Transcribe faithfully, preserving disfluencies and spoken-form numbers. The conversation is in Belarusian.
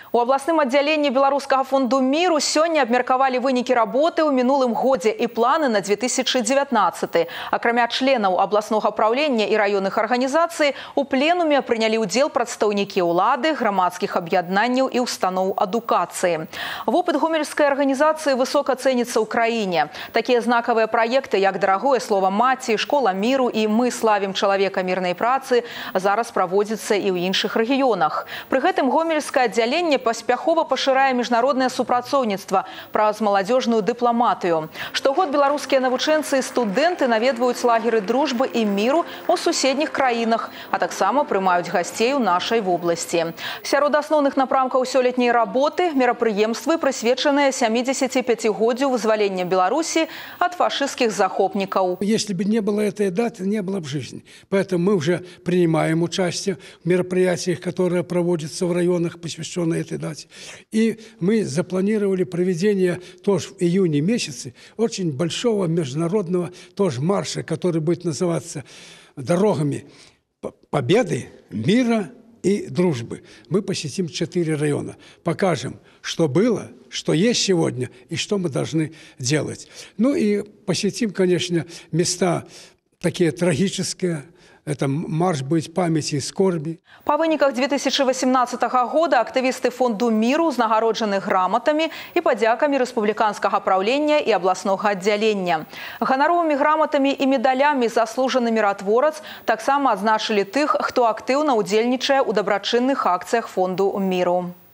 У абласным аддзяленні Беларускага фонду міру сёння абмеркавалі вынікі работы ў мінулым годзе і планы на две тысячи девятнадцатый. Акрамя членаў абласнога праўлення і раённых арганізацый, у пленуме прынялі ўдзел прадстаўнікі ўлады, грамадскіх аб'яднанняў і устаноў адукацыі. Вопыт гомельскай арганізацыі высока цэніцца ў краіне. Такія знакавыя праекты, як «Дарагое слова маці», «Школа міру» і «Мы славім чалавека мірнай працы» зараз праводзяцца і ў іншых рэгіёнах. Пры гэтым гомельскае аддзяленне паспяхова пашырае міжнароднае супрацоўніцтва праз маладзёжную дыпламатыю. Штогод беларускія навучэнцы і студэнты наведваюць лагеры дружбы і міру ў суседніх краінах, а таксама прымаюць гасцей у нашай вобласці. Сярод асноўных напрамкаў сёлетняй работы мерапрыемствы, прысвечаныя сямідзесяціпяцігоддзю вызвалення Беларусі ад фашистских захопников. Если бы не было этой даты, не было бы жизни. Поэтому мы уже принимаем участие в мероприятиях, которые проводятся в районах, посвященные этой дате. И мы запланировали проведение тоже в июне месяце очень большого международного тоже марша, который будет называться «Дорогами победы, мира и дружбы». Мы посетим четыре района, покажем, что было, что есть сегодня и что мы должны делать. Ну и посетим, конечно, места такие трагические. Это марш будет памяти и скорби. По выніках две тысячи восемнадцатого года актывісты фонду міру узнагароджаны граматамі і падзякамі рэспубліканскага праўлення і абласнога аддзялення. Ганаровымі граматамі і медалямі заслужаны міратворац таксама адзначылі тых, хто актыўна ўдзельнічае ў дабрачынных акцыях фонду міру.